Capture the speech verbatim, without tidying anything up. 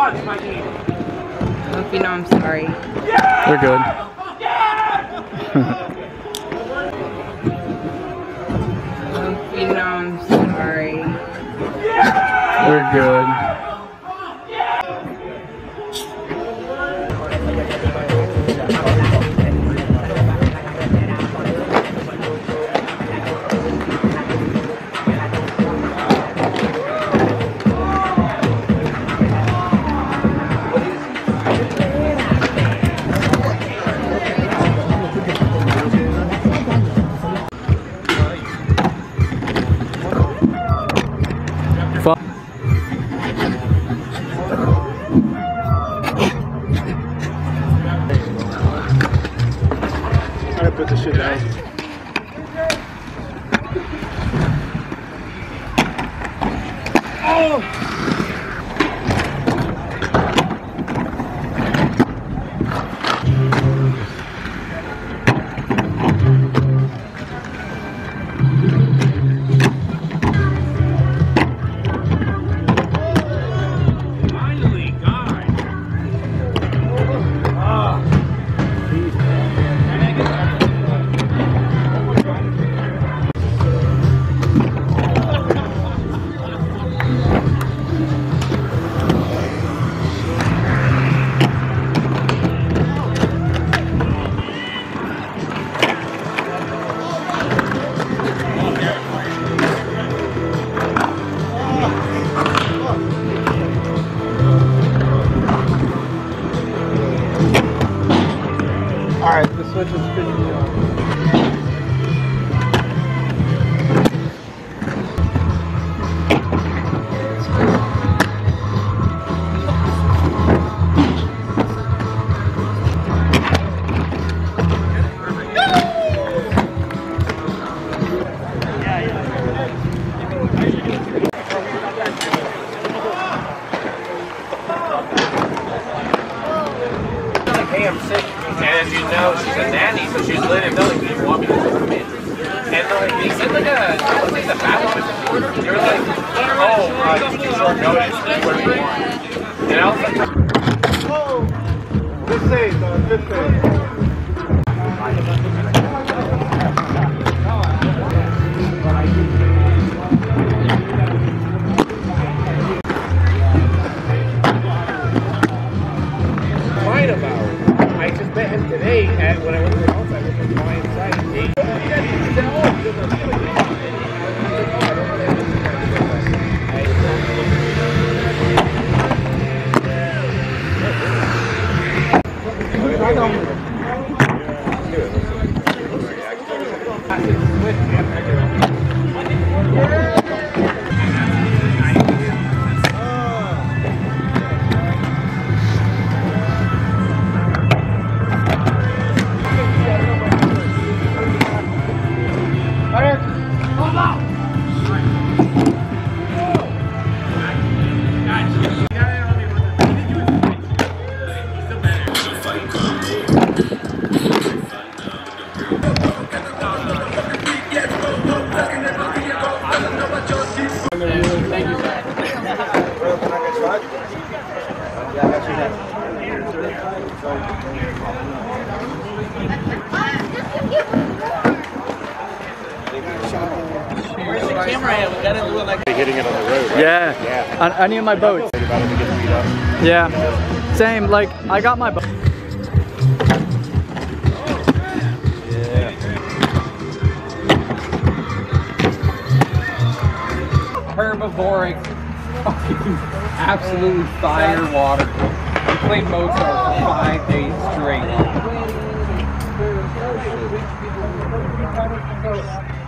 Hope you know I'm sorry. We're good. Hope you know I'm sorry. We're good. Put this shit down. Oh! Finally, guys. Ah. Alright, the switch is spinning me on. Hey, I'm sick. And as you know, she's a nanny, so she's letting them know, like, do you want me to come in? And like, they said like a, I don't think the fat one. They were like, oh, uh, you can short notice, whatever you want. And I was like, oh, good save, though, good save. About. I just met him today at when I went to the house. I went to the client side. He Where's the camera at? We gotta do it like hitting it on the road, right? Yeah. Yeah. On any of my boats. Yeah. Same. Like I got my boat. Yeah. Herbivoric, fucking absolutely fire water. We played Mozart for five days straight.